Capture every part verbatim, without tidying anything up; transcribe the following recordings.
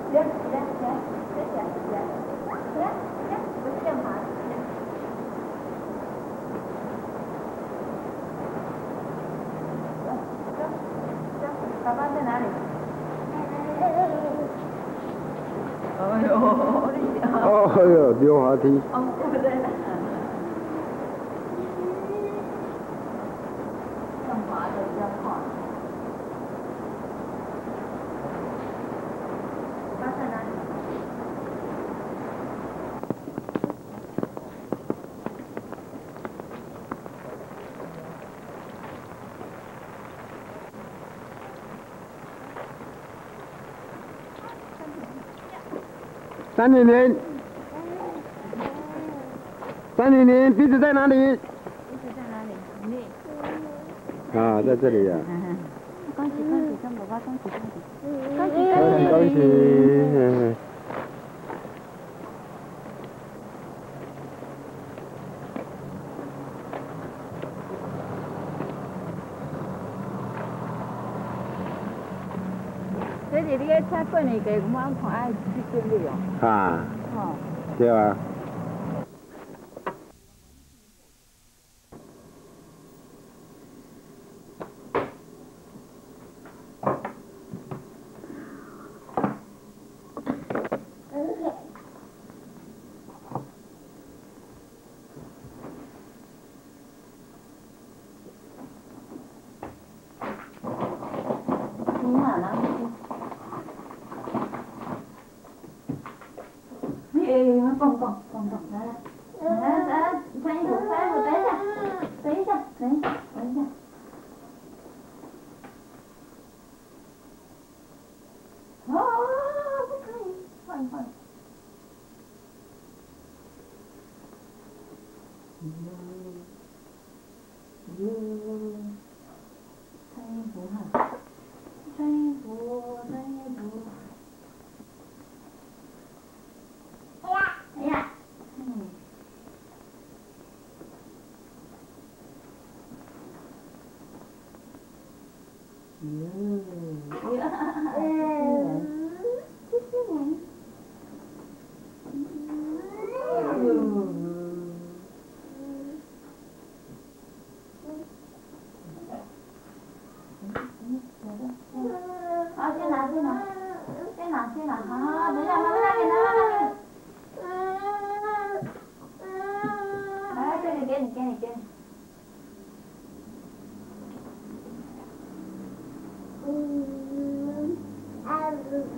来来来，来来来，来来，不是电话。走走走，爸爸在哪里？哎呦，你哦哟，溜滑梯。 哦，我在哪？上滑的比较快。爸在哪里？ 三零零，三零零，鼻子在哪里？ 鼻子在哪里？你。 啊，在这里呀、 嗯哼。恭喜恭喜，跟爸爸恭喜恭喜，恭喜恭喜恭喜恭喜！ 这里你个车过年给我们看爱去这里哦。 啊， 哦。 对啊。 你哪呢？哎，蹦蹦蹦蹦，来来来来来，穿衣服穿衣服，等一下，等一下，等一下，等一下。哦，不可以，换换。嗯嗯，穿衣服哈，穿衣服，穿衣服。哎呀，哎呀，嗯。嗯，呀，嗯，谢谢你。好，先拿，先拿，先拿，先拿，好好好，等一下，妈妈拿给你，妈妈拿给你。来，这里给你，给你，给你。嗯，啊。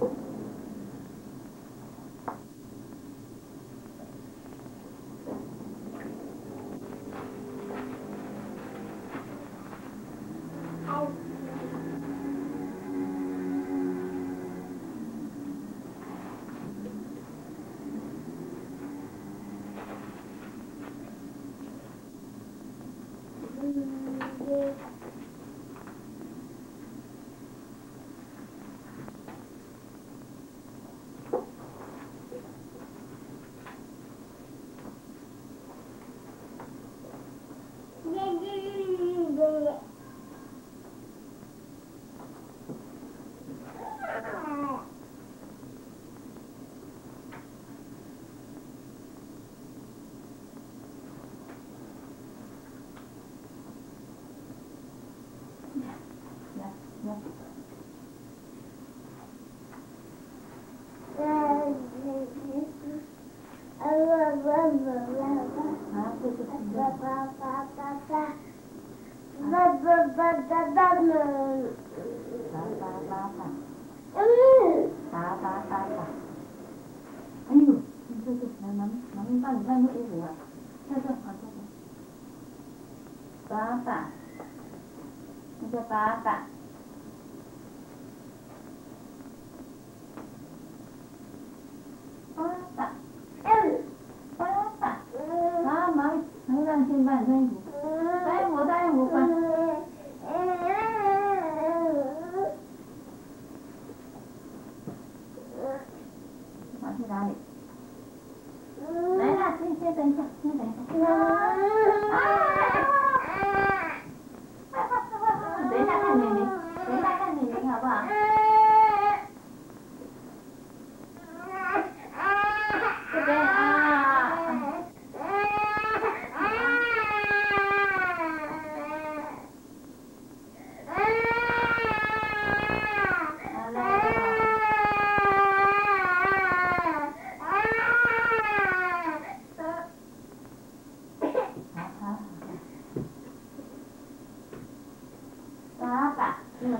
哎呦，你这这，来，妈咪，妈咪帮你换个衣服啊，这这，好这这。爸爸，那叫爸爸。爸爸，嗯，爸爸，妈妈，妈咪让先帮你穿衣服，穿衣服，穿衣服，穿。跑去哪里？来啦，先先等一下，先等一下。等一下看你，等一下看你，好不好？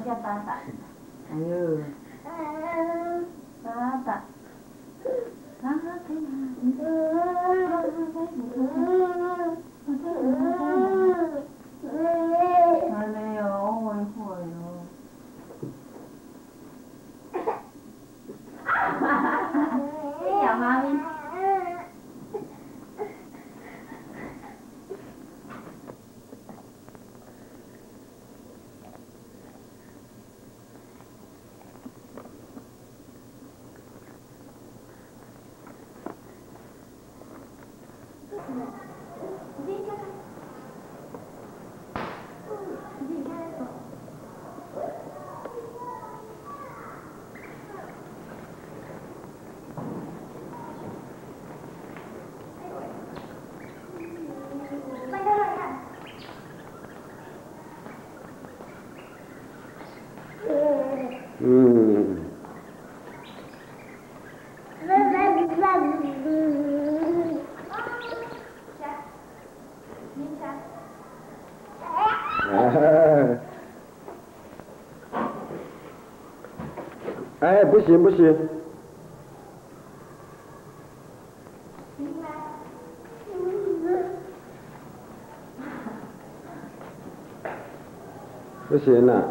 叫爸爸。哎呦，爸爸，爸爸可以吗？爸爸可以吗？还没有，我一会儿哟。小猫咪。 嗯。哎，不行不行。不行了。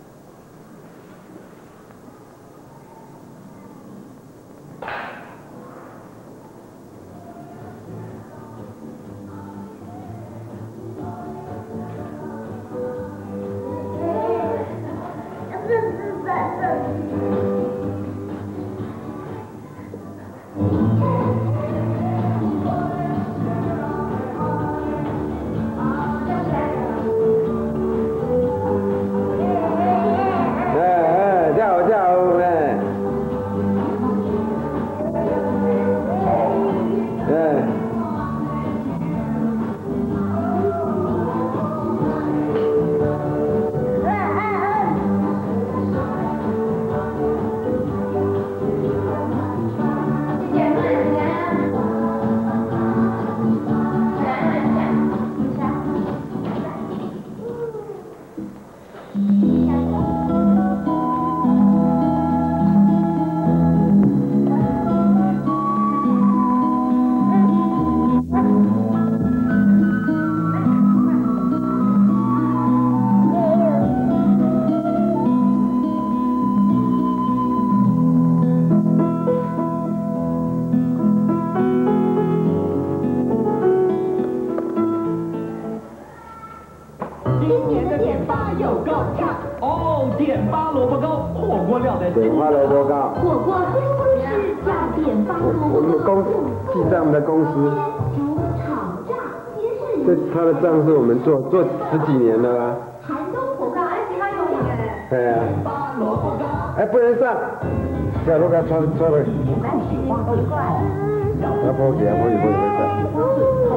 点花萝卜糕。 火锅分公司叫点花萝卜糕。 我们公记在我们的公司。 猪炒炸街市。 这他的账是我们做做十几年了啦。 寒冬火锅，而且它有名哎。 对啊。哎，不能上。小萝卜糕穿穿了。要不给，不不不不。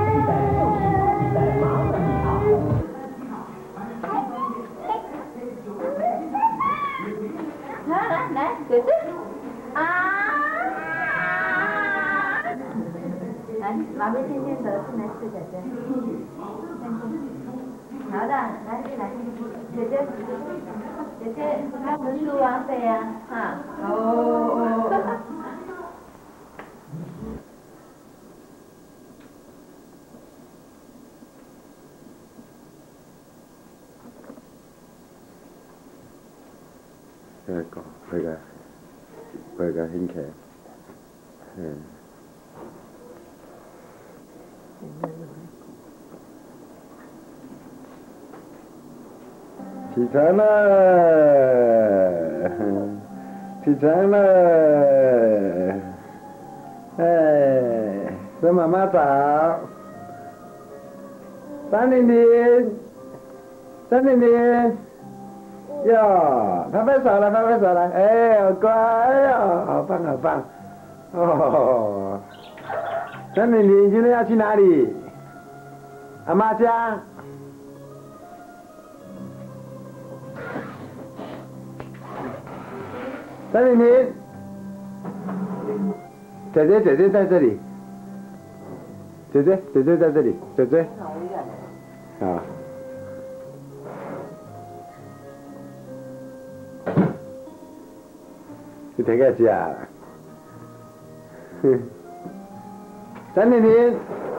来，姐姐，啊！来，马背渐渐的进来吃姐姐。好的，来来，姐姐，姐姐，开门书啊，对呀，哈。哦。 这个，这个。这个兴起，嗯。起床了，起床了，哎，跟妈妈早。张玲玲，张玲玲。哟，拍拍手了，拍拍手了，哎，好乖哦，好棒好棒，哦，张玲玲今天要去哪里？阿妈家。张玲玲，姐姐姐姐在这里，姐姐姐姐在这里，姐姐。啊。 你摕个食啦。哼，张婷婷，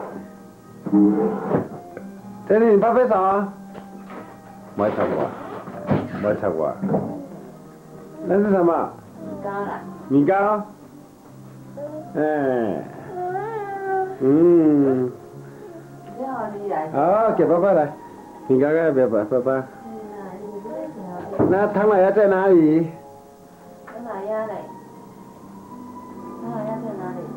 张婷婷拍拍手，莫插我，莫插我。那是什么？ 米糕啦。 米糕。哎。嗯。好，给爸爸来。米糕给爸爸，爸爸。那唐老鸭在哪里？ 唐老鸭嘞？唐老鸭在哪里？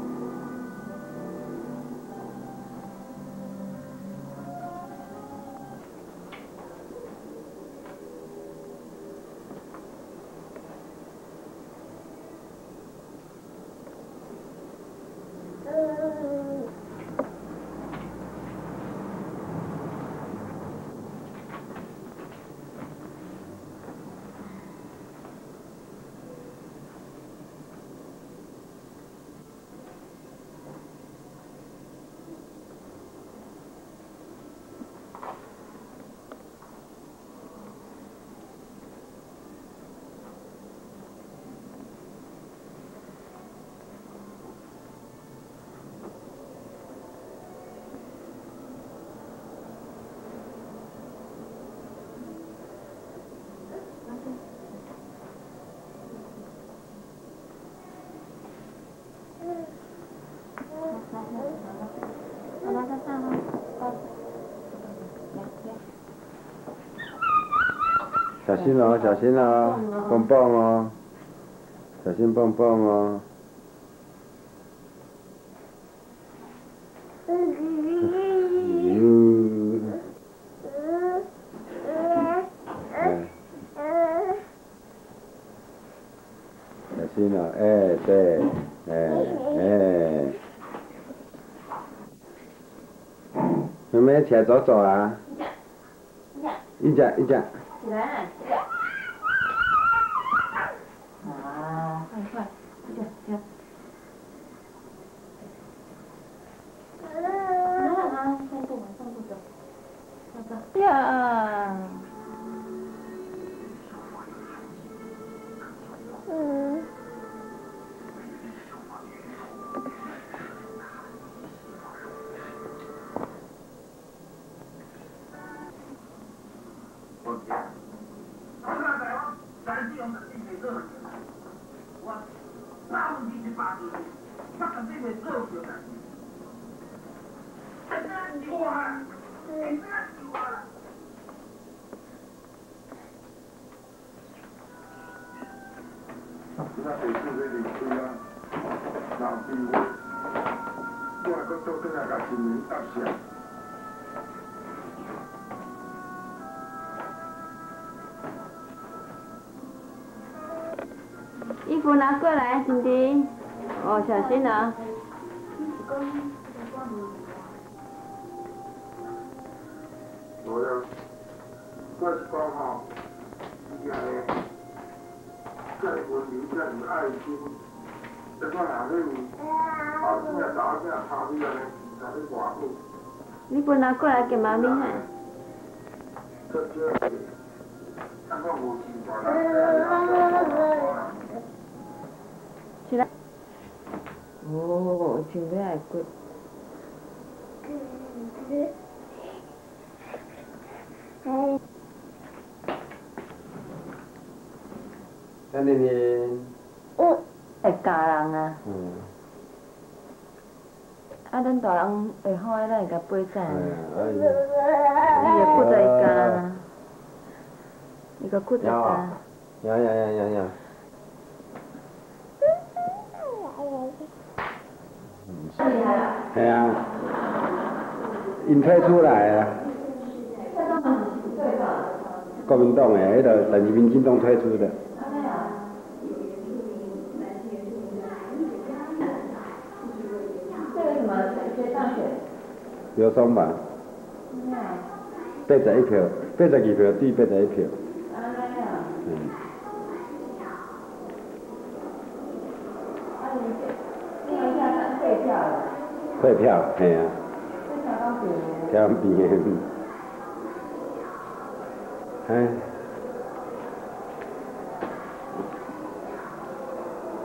小心哦，小心哦，蹦蹦哦，小心蹦蹦哦。嗯。小心哦，哎，对，哎哎。妹妹起来走走啊！一家一家。 起来啊！啊，快快，一家一家。啊，散步嘛，散步走，走走。呀。嗯。 那北市这里开啊，老机会，我还搁倒转来甲新闻搭上。 衣服拿过来，婷婷。哦，小心啊。 我要，我是讲吼，伊个，介温柔，介有爱心，这款人咧，后生查某囝差你安尼，查你偌好。 你不拿过来给妈咪看。 这这，看看无习惯啦。 起来。哦，穿要爱骨。 张婷婷。 嗯。会教人啊。 嗯。 啊，咱大人会好诶，咱会甲背起来。 哎伊会骨在教啊。伊个骨在教。 呀呀呀呀呀！系啊，因退出来啊。国民党诶，迄个，但是民进党退出的。 这个什么谁当选？ 刘松吧。八十一票，八十二票对八十一票。嗯。退票，嘿啊。票边的。哎。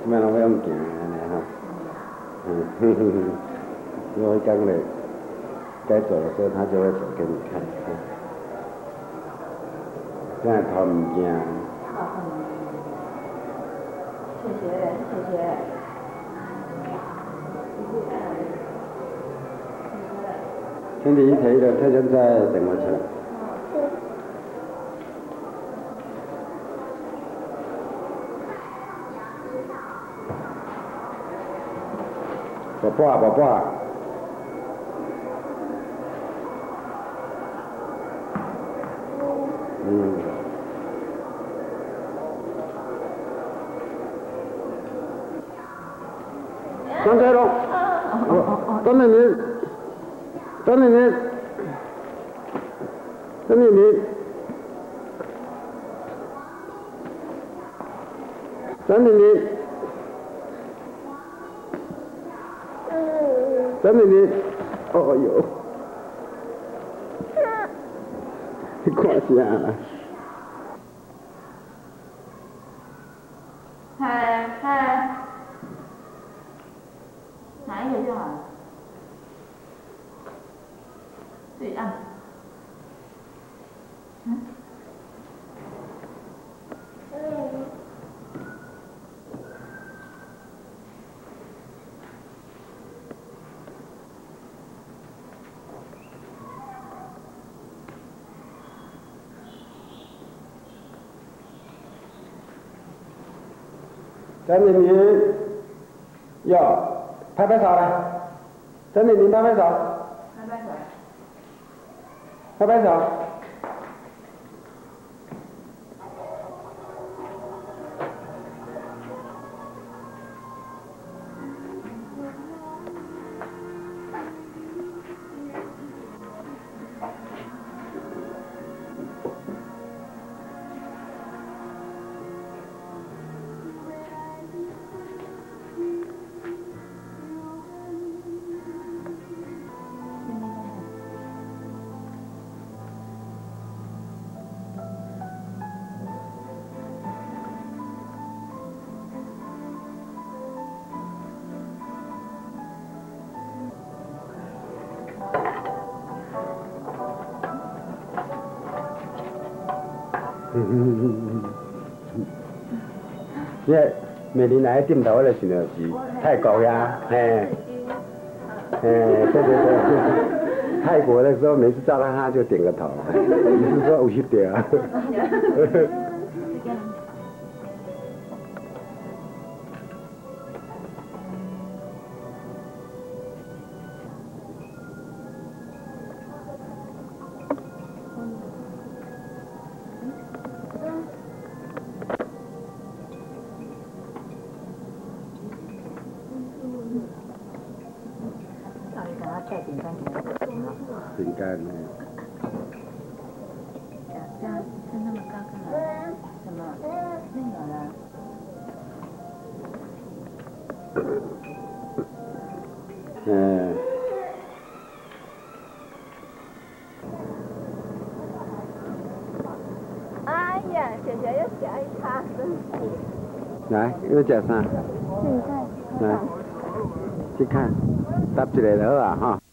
即摆拢要用行安尼吼。嗯，哼哼哼，有一天嘞，该走的时候他就会走给你看。现在偷物件。 谢谢谢谢。 兄弟，摕迄个特征在电话出来。宝宝，宝宝。嗯。张开龙。张美玲。张美玲。张美玲。张美玲。张美玲，哦哟，你看啥？ 嗨嗨，哪一个就好了？对啊。嗯。 张美玲，哟，拍拍手来，张美玲拍拍手， 拍拍手， 拍拍手。即美玲来点头，我就想到是泰国呀，嘿，嘿，对对对，泰国的时候每次照到他就点个头，你是说有翕到啊？饼干呢？ 这样是那么高干嘛？什么？那有了。 嗯。 哎呀，姐姐要夹一叉身体。 来，要食啥？来，去看，搭一个就好啊，哈。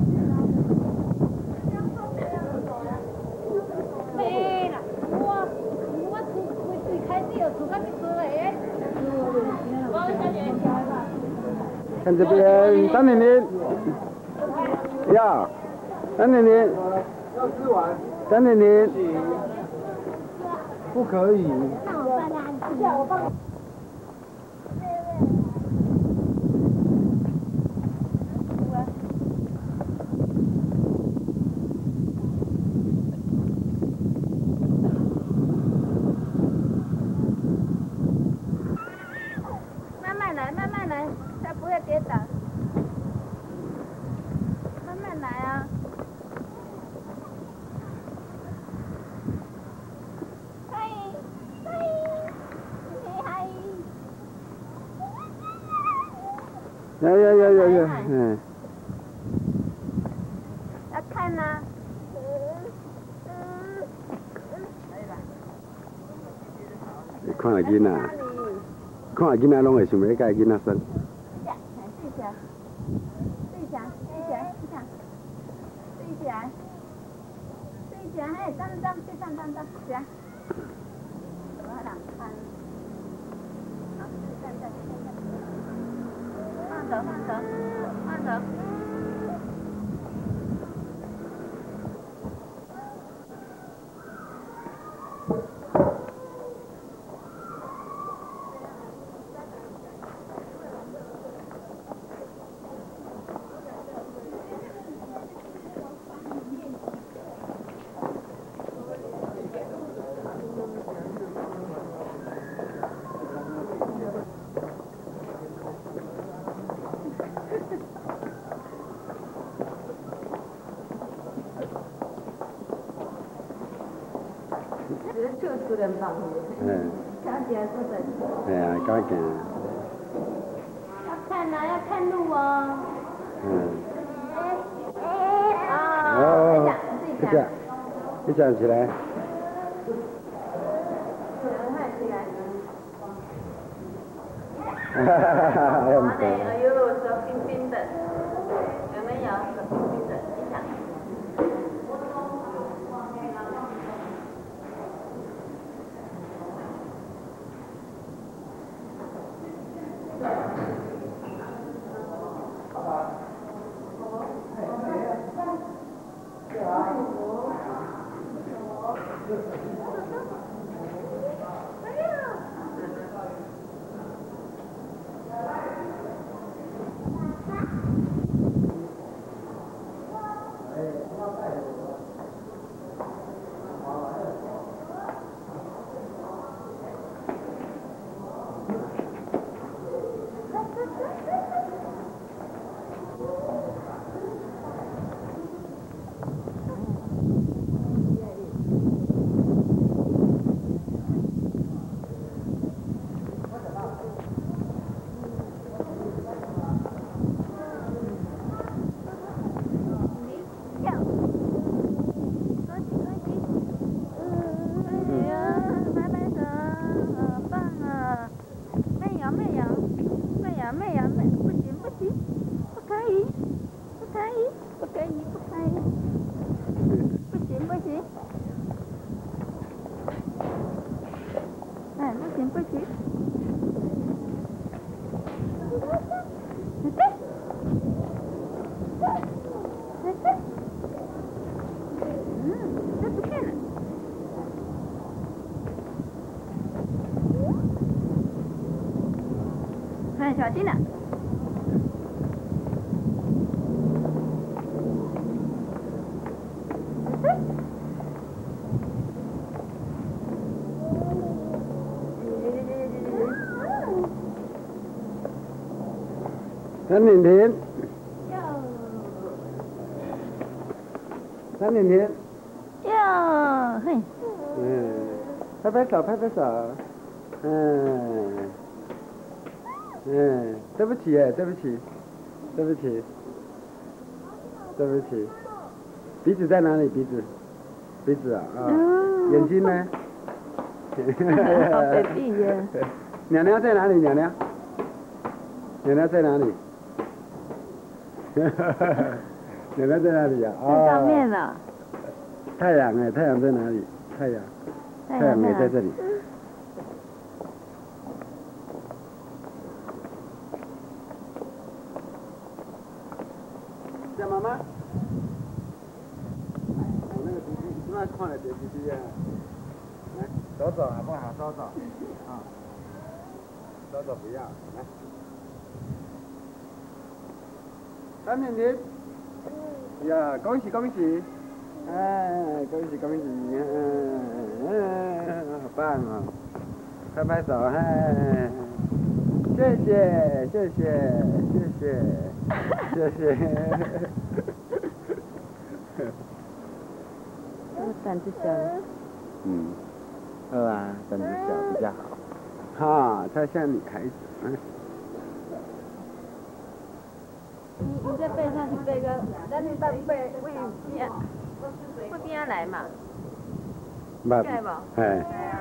看这边，张玲玲，呀，张玲玲， 要吃完， 张玲玲， 不可以。 那我帮他吃，我帮。慢慢来，慢慢来，才不会跌倒。慢慢来啊！嗨，嗨，嗨！ 呀呀呀呀呀，嗯。 要看呐。 你看下囡仔。 看囡仔拢会想要甲囡仔耍。 呀，对起来，对起来，对起来，你看，对起来，对起来，嘿，站站，对站站站，起来。我要两看。好，站站站站。放手，放手，放手。 嗯。 小姐不准。 系啊，搞劲。 要看啊，要看路哦。 嗯。 哦。 你讲，你讲起来。哈哈哈哈！ 哇嘞，哎呦，手冰冰的，有没有？手冰冰的，你想。小心点。 三点停。三点停。 哟，嘿。 嗯，拍拍手，拍拍手。嗯。嗯，对不起哎，对不起，对不起，对不起。鼻子在哪里？鼻子，鼻子啊啊！哦、眼睛呢？ 好 baby 耶。 娘娘在哪里？娘娘？娘娘在哪里？娘娘在哪里呀、啊？ 在上面了。 太阳哎，太阳在哪里？太阳，太阳也在这里。叫妈妈。我那个弟弟，你那看了点弟弟啊？来，走走好不好？走走。啊。走走不要，来。三点停。呀，恭喜恭喜！哎，恭喜恭喜！嗯嗯，好棒哦！拍拍手，嗨！谢谢谢谢谢谢谢谢。 胆子小。 嗯，好吧，胆子小比较好。哈，他像女孩子，嗯。 你你再背上去背个，咱你到背会边会边来嘛？ 不， 对不？ 哎。